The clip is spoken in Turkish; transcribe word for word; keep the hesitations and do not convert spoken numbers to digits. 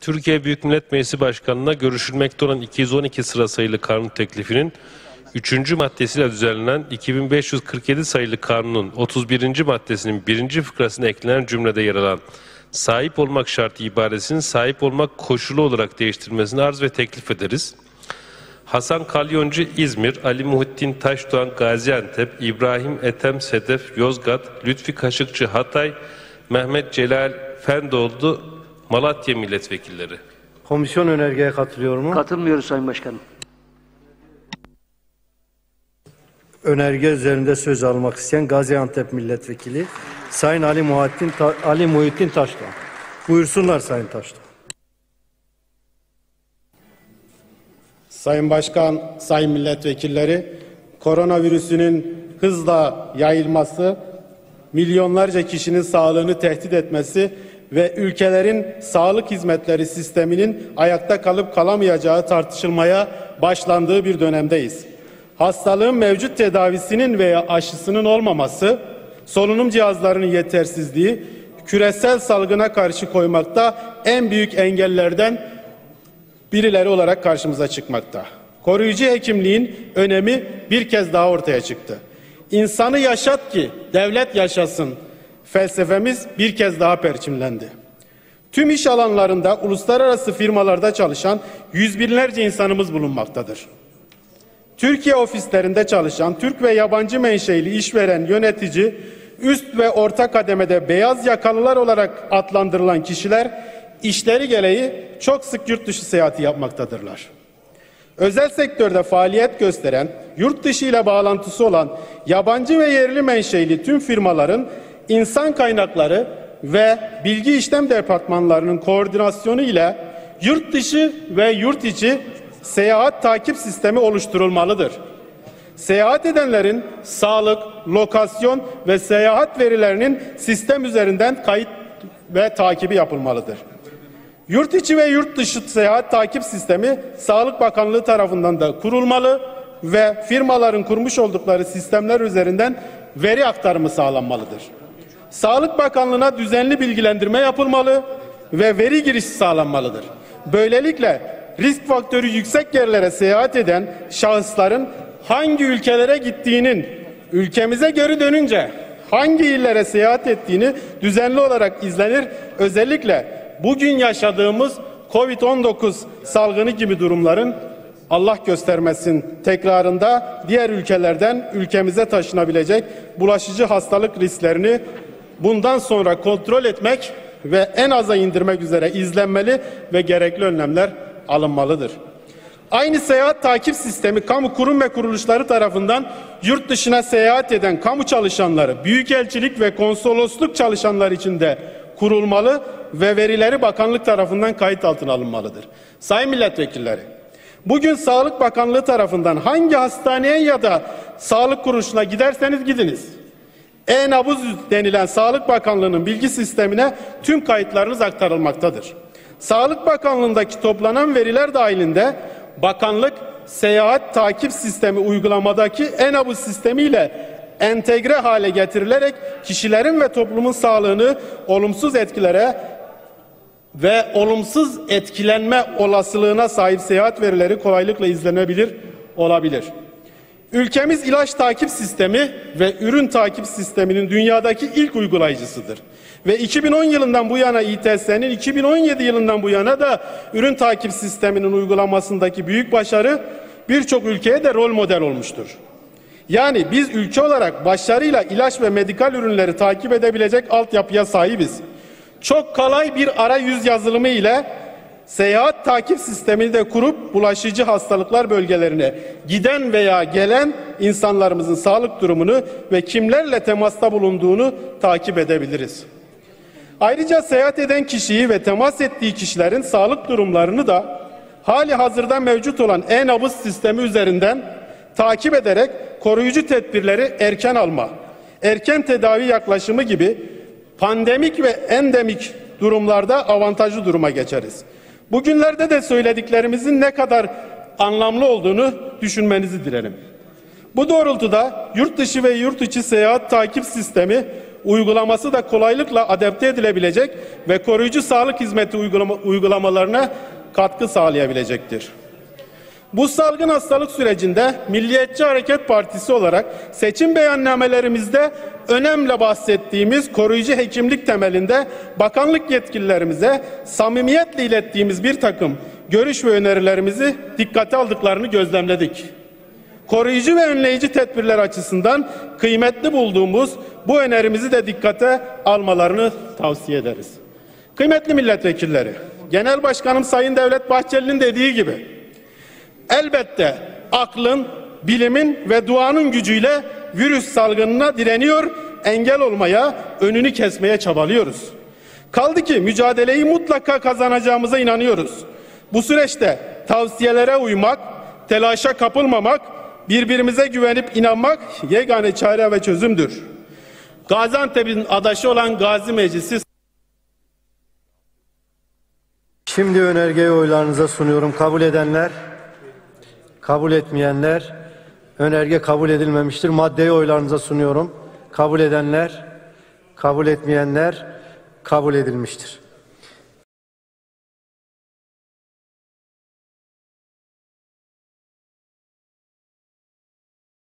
Türkiye Büyük Millet Meclisi Başkanı'na görüşülmekte olan iki yüz on iki sıra sayılı kanun teklifinin üçüncü maddesiyle düzenlenen iki bin beş yüz kırk yedi sayılı kanunun otuz birinci maddesinin birinci fıkrasına eklenen cümlede yer alan sahip olmak şartı ibaresinin sahip olmak koşulu olarak değiştirilmesini arz ve teklif ederiz. Hasan Kalyoncu İzmir, Ali Muhittin Taşdoğan Gaziantep, İbrahim Ethem Sedef Yozgat, Lütfi Kaşıkçı Hatay, Mehmet Celal Fendoğdu Malatya milletvekilleri. Komisyon önergeye katılıyor mu? Katılmıyoruz Sayın Başkanım. Önerge üzerinde söz almak isteyen Gaziantep milletvekili Sayın Ali Muhittin Ali Muhittin Taşdoğan. Buyursunlar Sayın Taşdoğan. Sayın Başkan, sayın milletvekilleri, koronavirüsünün hızla yayılması, milyonlarca kişinin sağlığını tehdit etmesi ve ülkelerin sağlık hizmetleri sisteminin ayakta kalıp kalamayacağı tartışılmaya başlandığı bir dönemdeyiz. Hastalığın mevcut tedavisinin veya aşısının olmaması, solunum cihazlarının yetersizliği, küresel salgına karşı koymakta en büyük engellerden birileri olarak karşımıza çıkmakta. Koruyucu hekimliğin önemi bir kez daha ortaya çıktı. İnsanı yaşat ki devlet yaşasın felsefemiz bir kez daha perçinlendi. Tüm iş alanlarında uluslararası firmalarda çalışan yüz binlerce insanımız bulunmaktadır. Türkiye ofislerinde çalışan Türk ve yabancı menşeli işveren, yönetici, üst ve orta kademede beyaz yakalılar olarak adlandırılan kişiler işleri gereği çok sık yurt dışı seyahati yapmaktadırlar. Özel sektörde faaliyet gösteren, yurt dışı ile bağlantısı olan yabancı ve yerli menşeli tüm firmaların insan kaynakları ve bilgi işlem departmanlarının koordinasyonu ile yurt dışı ve yurt içi seyahat takip sistemi oluşturulmalıdır. Seyahat edenlerin sağlık, lokasyon ve seyahat verilerinin sistem üzerinden kayıt ve takibi yapılmalıdır. Yurt içi ve yurt dışı seyahat takip sistemi Sağlık Bakanlığı tarafından da kurulmalı ve firmaların kurmuş oldukları sistemler üzerinden veri aktarımı sağlanmalıdır. Sağlık Bakanlığı'na düzenli bilgilendirme yapılmalı ve veri girişi sağlanmalıdır. Böylelikle risk faktörü yüksek yerlere seyahat eden şahısların hangi ülkelere gittiğinin, ülkemize geri dönünce hangi illere seyahat ettiğini düzenli olarak izlenir. Özellikle bugün yaşadığımız kovid on dokuz salgını gibi durumların Allah göstermesin tekrarında diğer ülkelerden ülkemize taşınabilecek bulaşıcı hastalık risklerini bundan sonra kontrol etmek ve en aza indirmek üzere izlenmeli ve gerekli önlemler alınmalıdır. Aynı seyahat takip sistemi kamu kurum ve kuruluşları tarafından yurt dışına seyahat eden kamu çalışanları, büyükelçilik ve konsolosluk çalışanları için de kurulmalı ve verileri bakanlık tarafından kayıt altına alınmalıdır. Sayın milletvekilleri, bugün Sağlık Bakanlığı tarafından hangi hastaneye ya da sağlık kuruluşuna giderseniz gidiniz, E-nabız denilen Sağlık Bakanlığı'nın bilgi sistemine tüm kayıtlarınız aktarılmaktadır. Sağlık Bakanlığı'ndaki toplanan veriler dahilinde bakanlık seyahat takip sistemi uygulamadaki E-nabız sistemiyle entegre hale getirilerek kişilerin ve toplumun sağlığını olumsuz etkilere ve olumsuz etkilenme olasılığına sahip seyahat verileri kolaylıkla izlenebilir olabilir. Ülkemiz ilaç takip sistemi ve ürün takip sisteminin dünyadaki ilk uygulayıcısıdır. Ve iki bin on yılından bu yana İ T S'nin iki bin on yedi yılından bu yana da ürün takip sisteminin uygulamasındaki büyük başarı birçok ülkeye de rol model olmuştur. Yani biz ülke olarak başarıyla ilaç ve medikal ürünleri takip edebilecek altyapıya sahibiz. Çok kolay bir arayüz yazılımı ile seyahat takip sistemini de kurup bulaşıcı hastalıklar bölgelerine giden veya gelen insanlarımızın sağlık durumunu ve kimlerle temasta bulunduğunu takip edebiliriz. Ayrıca seyahat eden kişiyi ve temas ettiği kişilerin sağlık durumlarını da hali hazırda mevcut olan E-nabız sistemi üzerinden takip ederek koruyucu tedbirleri erken alma, erken tedavi yaklaşımı gibi pandemik ve endemik durumlarda avantajlı duruma geçeriz. Bugünlerde de söylediklerimizin ne kadar anlamlı olduğunu düşünmenizi dilerim. Bu doğrultuda yurt dışı ve yurt içi seyahat takip sistemi uygulaması da kolaylıkla adapte edilebilecek ve koruyucu sağlık hizmeti uygulama, uygulamalarına katkı sağlayabilecektir. Bu salgın hastalık sürecinde Milliyetçi Hareket Partisi olarak seçim beyannamelerimizde önemli bahsettiğimiz koruyucu hekimlik temelinde bakanlık yetkililerimize samimiyetle ilettiğimiz bir takım görüş ve önerilerimizi dikkate aldıklarını gözlemledik. Koruyucu ve önleyici tedbirler açısından kıymetli bulduğumuz bu önerimizi de dikkate almalarını tavsiye ederiz. Kıymetli milletvekilleri, Genel Başkanım Sayın Devlet Bahçeli'nin dediği gibi, elbette aklın, bilimin ve duanın gücüyle virüs salgınına direniyor, engel olmaya, önünü kesmeye çabalıyoruz. Kaldı ki mücadeleyi mutlaka kazanacağımıza inanıyoruz. Bu süreçte tavsiyelere uymak, telaşa kapılmamak, birbirimize güvenip inanmak yegane çare ve çözümdür. Gaziantep'in adaşı olan Gazi Meclisi. Şimdi önergeyi oylarınıza sunuyorum. Kabul edenler, kabul etmeyenler, önerge kabul edilmemiştir. Maddeyi oylarınıza sunuyorum. Kabul edenler, kabul etmeyenler kabul edilmiştir.